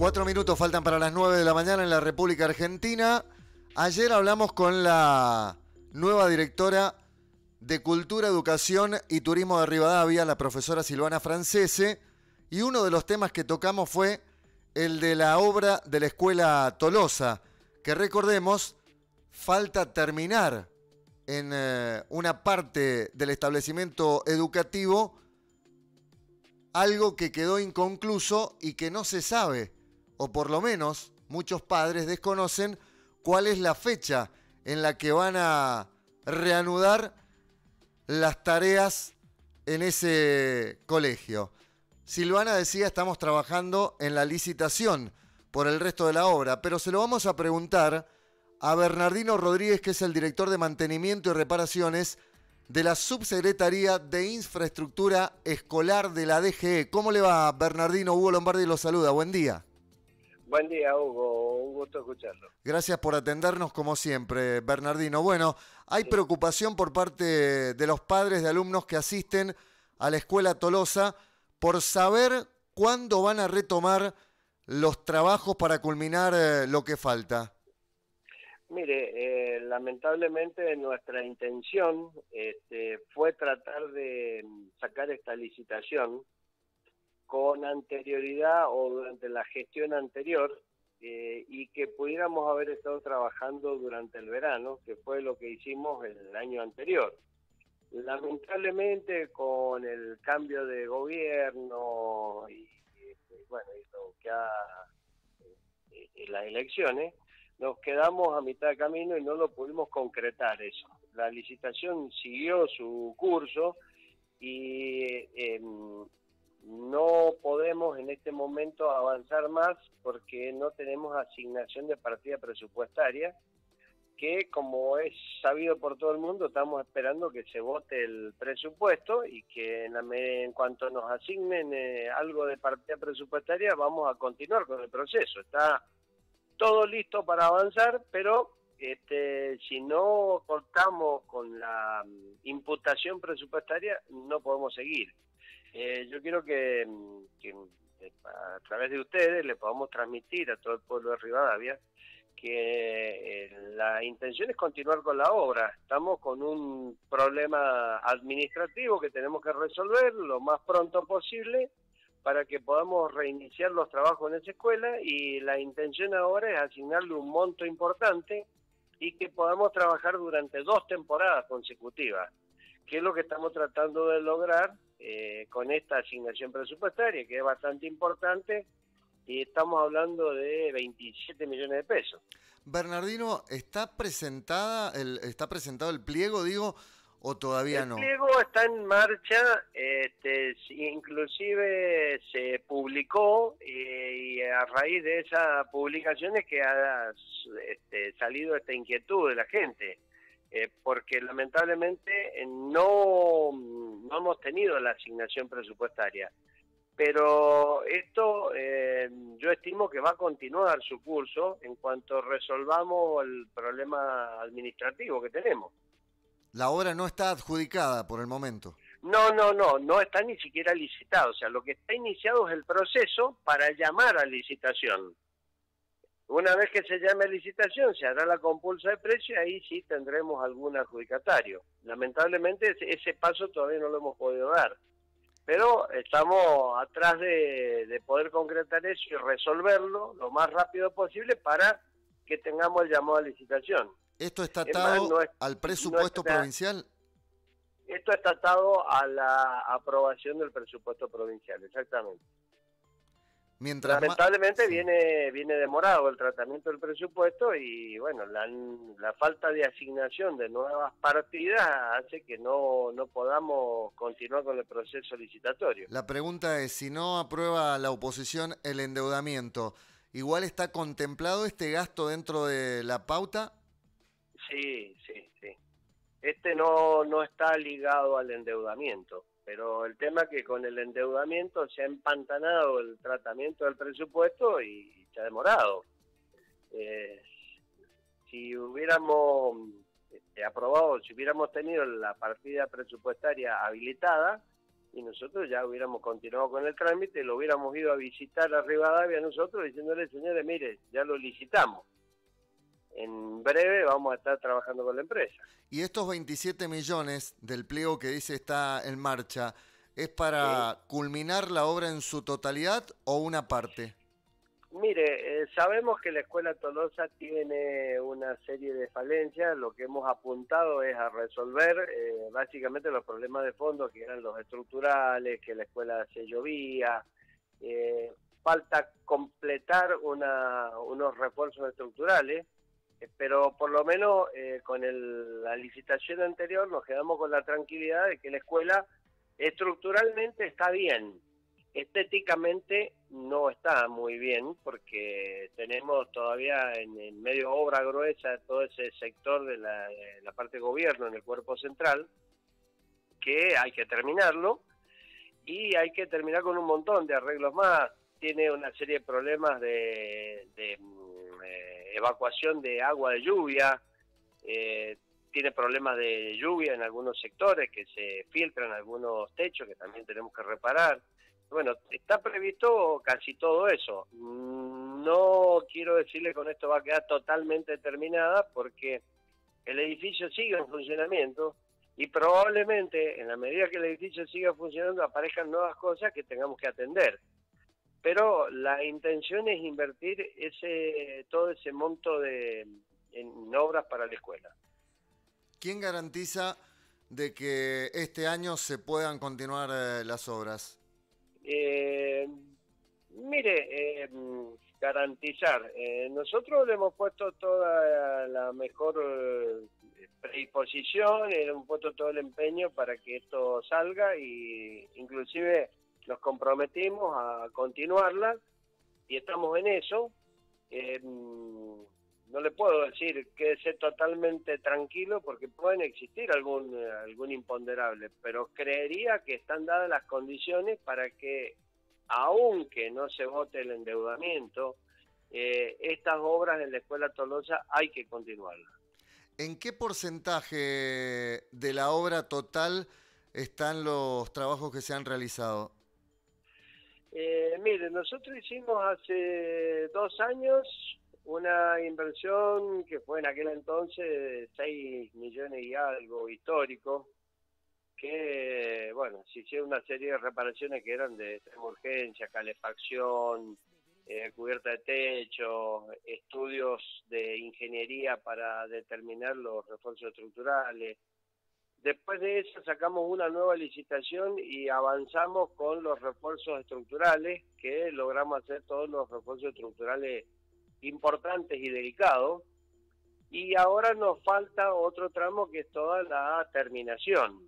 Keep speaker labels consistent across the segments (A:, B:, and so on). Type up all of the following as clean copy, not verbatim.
A: 4 minutos faltan para las 9 de la mañana en la República Argentina. Ayer hablamos con la nueva directora de Cultura, Educación y Turismo de Rivadavia, la profesora Silvana Francese, y uno de los temas que tocamos fue el de la obra de la Escuela Tolosa, que recordemos, falta terminar en una parte del establecimiento educativo algo que quedó inconcluso y que no se sabe, o por lo menos muchos padres desconocen cuál es la fecha en la que van a reanudar las tareas en ese colegio. Silvana decía, estamos trabajando en la licitación por el resto de la obra, pero se lo vamos a preguntar a Bernardino Rodríguez, que es el director de Mantenimiento y Reparaciones de la Subsecretaría de Infraestructura Escolar de la DGE. ¿Cómo le va, Bernardino? Hugo Lombardi lo saluda. Buen día.
B: Buen día, Hugo. Un gusto escucharlo.
A: Gracias por atendernos como siempre, Bernardino. Bueno, hay preocupación por parte de los padres de alumnos que asisten a la Escuela Tolosa por saber cuándo van a retomar los trabajos para culminar lo que falta.
B: Mire, lamentablemente nuestra intención fue tratar de sacar esta licitación con anterioridad o durante la gestión anterior y que pudiéramos haber estado trabajando durante el verano, que fue lo que hicimos el año anterior. Lamentablemente con el cambio de gobierno y bueno, y lo que las elecciones, nos quedamos a mitad de camino y no lo pudimos concretar eso. La licitación siguió su curso y no podemos en este momento avanzar más porque no tenemos asignación de partida presupuestaria, que como es sabido por todo el mundo, estamos esperando que se vote el presupuesto y que en cuanto nos asignen algo de partida presupuestaria vamos a continuar con el proceso. Está todo listo para avanzar, pero si no cortamos con la imputación presupuestaria no podemos seguir. Yo quiero que a través de ustedes le podamos transmitir a todo el pueblo de Rivadavia que la intención es continuar con la obra. Estamos con un problema administrativo que tenemos que resolver lo más pronto posible para que podamos reiniciar los trabajos en esa escuela, y la intención ahora es asignarle un monto importante y que podamos trabajar durante 2 temporadas consecutivas, que es lo que estamos tratando de lograr con esta asignación presupuestaria, que es bastante importante, y estamos hablando de 27 millones de pesos.
A: Bernardino, ¿está presentado el pliego, digo, o todavía no?
B: El pliego está en marcha, inclusive se publicó y a raíz de esa publicación es que ha salido esta inquietud de la gente, porque lamentablemente no hemos tenido la asignación presupuestaria. Pero esto yo estimo que va a continuar su curso en cuanto resolvamos el problema administrativo que tenemos.
A: La obra no está adjudicada por el momento.
B: No está ni siquiera licitado. O sea, lo que está iniciado es el proceso para llamar a licitación. Una vez que se llame a licitación, se hará la compulsa de precio y ahí sí tendremos algún adjudicatario. Lamentablemente ese paso todavía no lo hemos podido dar. Pero estamos atrás de poder concretar eso y resolverlo lo más rápido posible para que tengamos el llamado a licitación.
A: ¿Esto está atado al presupuesto provincial?
B: Esto está atado a la aprobación del presupuesto provincial, exactamente. Lamentablemente viene demorado el tratamiento del presupuesto y bueno, la falta de asignación de nuevas partidas hace que no podamos continuar con el proceso licitatorio.
A: La pregunta es, si no aprueba la oposición el endeudamiento, ¿igual está contemplado este gasto dentro de la pauta?
B: Sí. No está ligado al endeudamiento, pero el tema es que con el endeudamiento se ha empantanado el tratamiento del presupuesto y se ha demorado. Si hubiéramos aprobado, si hubiéramos tenido la partida presupuestaria habilitada, y nosotros ya hubiéramos continuado con el trámite, lo hubiéramos ido a visitar a Rivadavia nosotros diciéndole, señores, mire, ya lo licitamos. En breve vamos a estar trabajando con la empresa.
A: ¿Y estos 27 millones del pliego que dice está en marcha, es
B: ¿Sí?
A: para culminar la obra en su totalidad o una parte?
B: Mire, sabemos que la Escuela Tolosa tiene una serie de falencias. Lo que hemos apuntado es a resolver básicamente los problemas de fondo, que eran los estructurales, que la escuela se llovía. Falta completar unos refuerzos estructurales, pero por lo menos con la licitación anterior nos quedamos con la tranquilidad de que la escuela estructuralmente está bien. Estéticamente no está muy bien porque tenemos todavía en medio obra gruesa todo ese sector de la parte de gobierno en el cuerpo central, que hay que terminarlo y hay que terminar con un montón de arreglos más. Tiene una serie de problemas de evacuación de agua de lluvia, tiene problemas de lluvia en algunos sectores que se filtran algunos techos que también tenemos que reparar. Bueno, está previsto casi todo eso. No quiero decirle con esto va a quedar totalmente terminada porque el edificio sigue en funcionamiento y probablemente en la medida que el edificio siga funcionando aparezcan nuevas cosas que tengamos que atender. Pero la intención es invertir todo ese monto en obras para la escuela.
A: ¿Quién garantiza de que este año se puedan continuar las obras?
B: Garantizar. Nosotros le hemos puesto toda la mejor predisposición, le hemos puesto todo el empeño para que esto salga y inclusive nos comprometimos a continuarla y estamos en eso. No le puedo decir quédese totalmente tranquilo porque pueden existir algún imponderable, pero creería que están dadas las condiciones para que, aunque no se vote el endeudamiento, estas obras en la Escuela Tolosa hay que continuarlas.
A: ¿En qué porcentaje de la obra total están los trabajos que se han realizado?
B: Mire, nosotros hicimos hace 2 años una inversión que fue en aquel entonces de 6 millones y algo histórico, que, bueno, se hicieron una serie de reparaciones que eran de emergencia, calefacción, cubierta de techo, estudios de ingeniería para determinar los refuerzos estructurales. Después de eso sacamos una nueva licitación y avanzamos con los refuerzos estructurales, que logramos hacer todos los refuerzos estructurales importantes y delicados, y ahora nos falta otro tramo que es toda la terminación.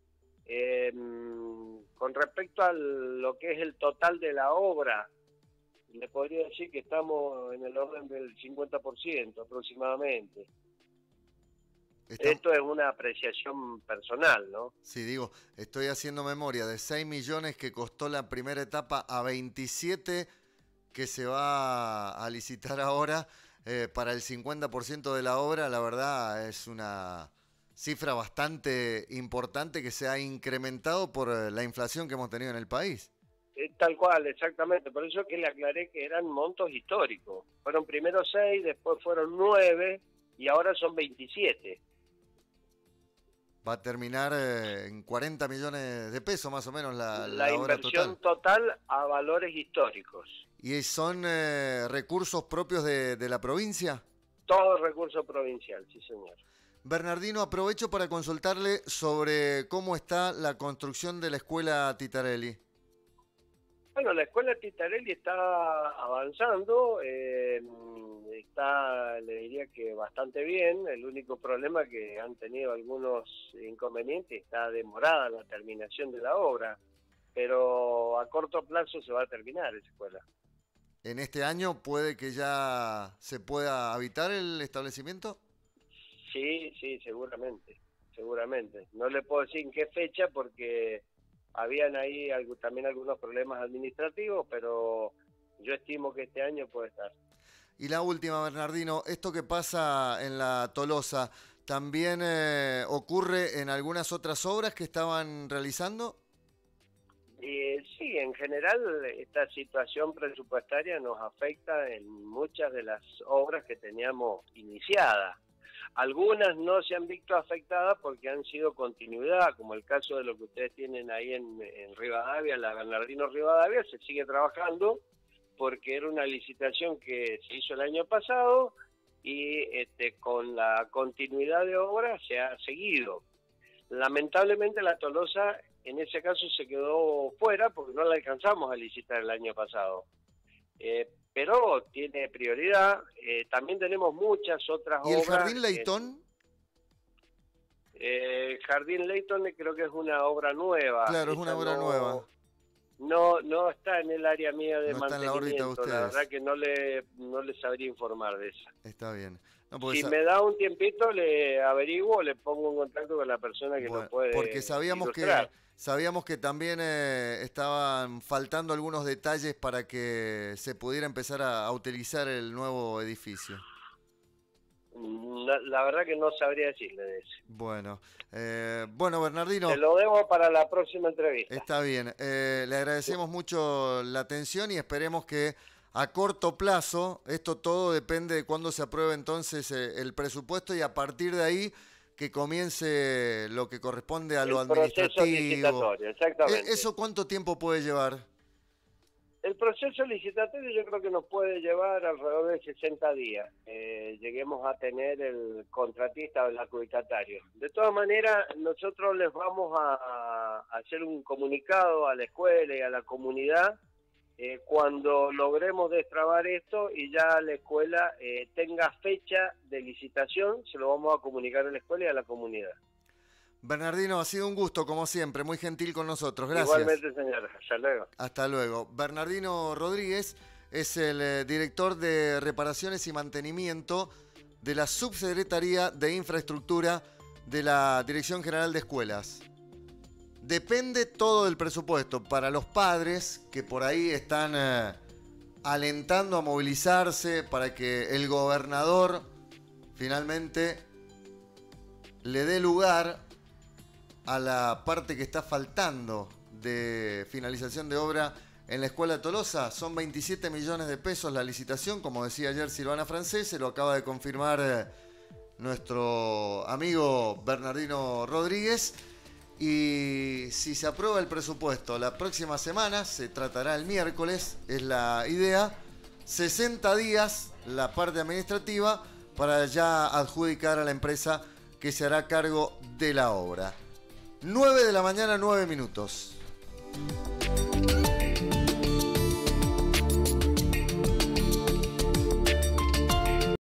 B: Con respecto a lo que es el total de la obra, le podría decir que estamos en el orden del 50% aproximadamente. Esto es una apreciación personal, ¿no?
A: Sí, digo, estoy haciendo memoria de 6 millones que costó la primera etapa a 27 que se va a licitar ahora para el 50% de la obra. La verdad es una cifra bastante importante que se ha incrementado por la inflación que hemos tenido en el país.
B: Tal cual, exactamente. Por eso que le aclaré que eran montos históricos. Fueron primero 6, después fueron 9 y ahora son 27.
A: Va a terminar en 40 millones de pesos más o menos la obra
B: inversión total a valores históricos.
A: ¿Y son recursos propios de la provincia?
B: Todo recurso provincial, sí señor.
A: Bernardino, aprovecho para consultarle sobre cómo está la construcción de la escuela Titarelli.
B: Bueno, la escuela Titarelli está avanzando, está, le diría que bastante bien. El único problema es que han tenido algunos inconvenientes, está demorada la terminación de la obra, pero a corto plazo se va a terminar esa escuela.
A: ¿En este año puede que ya se pueda habitar el establecimiento?
B: Sí, seguramente. No le puedo decir en qué fecha porque habían ahí también algunos problemas administrativos, pero yo estimo que este año puede estar.
A: Y la última, Bernardino, esto que pasa en la Tolosa, ¿también ocurre en algunas otras obras que estaban realizando?
B: Sí, en general esta situación presupuestaria nos afecta en muchas de las obras que teníamos iniciadas. Algunas no se han visto afectadas porque han sido continuidad, como el caso de lo que ustedes tienen ahí en Rivadavia, la Bernardino Rivadavia, se sigue trabajando porque era una licitación que se hizo el año pasado y con la continuidad de obra se ha seguido. Lamentablemente la Tolosa en ese caso se quedó fuera porque no la alcanzamos a licitar el año pasado. Pero tiene prioridad. También tenemos muchas otras obras.
A: ¿Y el Jardín Leitón?
B: Jardín Leitón creo que es una obra nueva.
A: Claro, es una obra nueva.
B: No está en el área mía de
A: no está
B: mantenimiento.
A: En la órbita de ustedes.
B: La verdad que no le sabría informar de esa.
A: Está bien.
B: No, si me da un tiempito, le averiguo, le pongo en contacto con la persona que nos puede
A: porque sabíamos
B: ilustrar.
A: Sabíamos que también estaban faltando algunos detalles para que se pudiera empezar a utilizar el nuevo edificio.
B: La verdad que no sabría decirle de eso.
A: Bueno, Bernardino.
B: Te lo debo para la próxima entrevista.
A: Está bien. Le agradecemos mucho la atención y esperemos que a corto plazo, esto todo depende de cuándo se apruebe entonces el presupuesto y a partir de ahí que comience lo que corresponde a lo administrativo.
B: Proceso licitatorio, exactamente.
A: ¿Eso cuánto tiempo puede llevar?
B: El proceso licitatorio yo creo que nos puede llevar alrededor de 60 días. Lleguemos a tener el contratista o el adjudicatario. De todas maneras, nosotros les vamos a hacer un comunicado a la escuela y a la comunidad cuando logremos destrabar esto y ya la escuela tenga fecha de licitación, se lo vamos a comunicar a la escuela y a la comunidad.
A: Bernardino, ha sido un gusto, como siempre, muy gentil con nosotros. Gracias.
B: Igualmente, señora. Hasta luego.
A: Hasta luego. Bernardino Rodríguez es el director de reparaciones y mantenimiento de la Subsecretaría de Infraestructura de la Dirección General de Escuelas. Depende todo del presupuesto. Para los padres que por ahí están alentando a movilizarse para que el gobernador finalmente le dé lugar a la parte que está faltando de finalización de obra en la Escuela de Tolosa. Son 27 millones de pesos la licitación, como decía ayer Silvana Francés, se lo acaba de confirmar nuestro amigo Bernardino Rodríguez. Y si se aprueba el presupuesto la próxima semana, se tratará el miércoles, es la idea, 60 días la parte administrativa para ya adjudicar a la empresa que se hará cargo de la obra. 9 de la mañana, 9 minutos.